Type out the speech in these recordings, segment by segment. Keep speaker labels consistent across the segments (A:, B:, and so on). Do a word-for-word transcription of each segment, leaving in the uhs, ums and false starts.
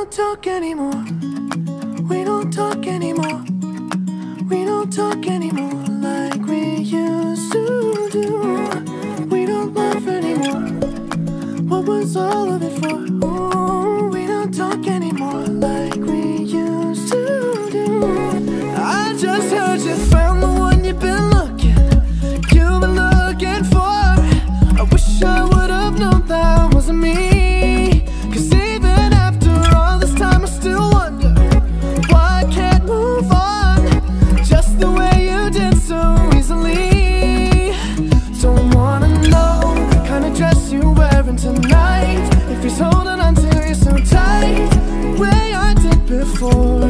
A: don't talk anymore. We don't talk anymore. We don't talk anymore like we used to do. We don't laugh anymore. What was all of it for? Ooh, we don't talk anymore like we used to do. I just heard you found the one you've been looking, you've been looking for. I wish I would have known that wasn't me. Cause even after all this time I still wonder why I can't move on just the way you did so easily. Don't wanna know the kind of dress you're wearing tonight, if he's holding on to you so tight the way I did before.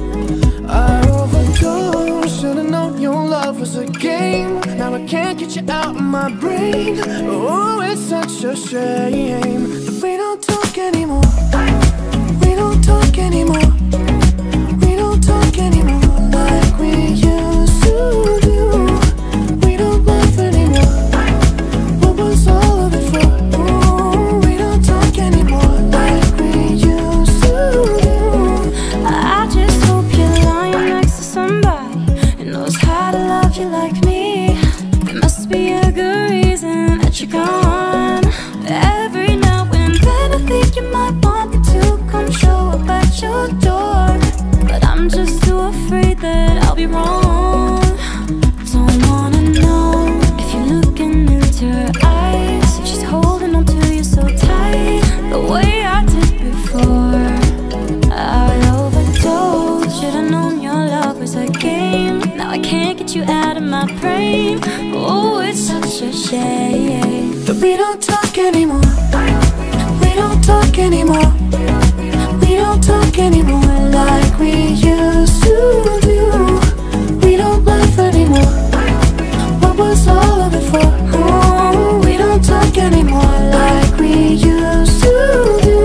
A: I overdosed, should've known your love was a game. Now I can't get you out of my brain. Oh, it's such a shame that we don't talk anymore. We don't talk anymore. We don't talk anymore like we used to do. We don't laugh anymore. What was all of it for? Ooh, we don't talk anymore like we used to do.
B: I just hope you're lying next to somebody who knows how to love you like me. There must be a good reason that you're gone. Every now and then I think you might want me to come show up at your door, but I'm just too afraid that I'll be wrong. Don't wanna know if you're looking into her eyes, if she's holding on to you so tight the way I did before. I overdosed, should've known your love was a game. Now I can't get you out of my brain. Oh, it's such a shame
A: that we don't talk anymore. We don't talk anymore. We don't talk anymore like we used to do. We don't laugh anymore. What was all of it for? Oh, we don't talk anymore like we used to do.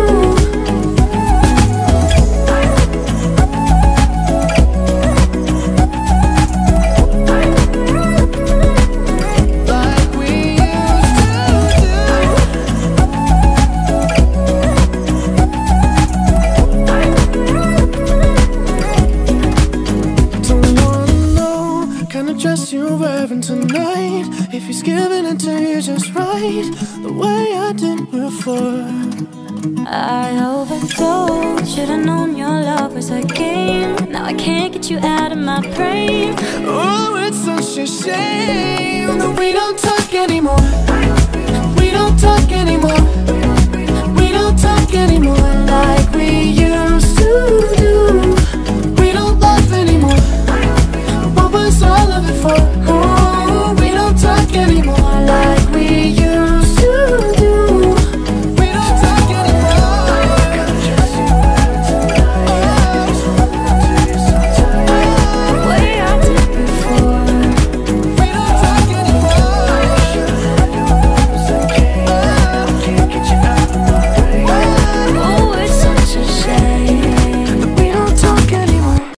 A: You're wearing tonight, if he's giving it to you just right the way I did before.
B: I overdosed, should've known your love was a game. Now I can't get you out of my brain.
A: Oh, it's such a shame that we don't talk anymore. We don't talk anymore. We don't talk anymore like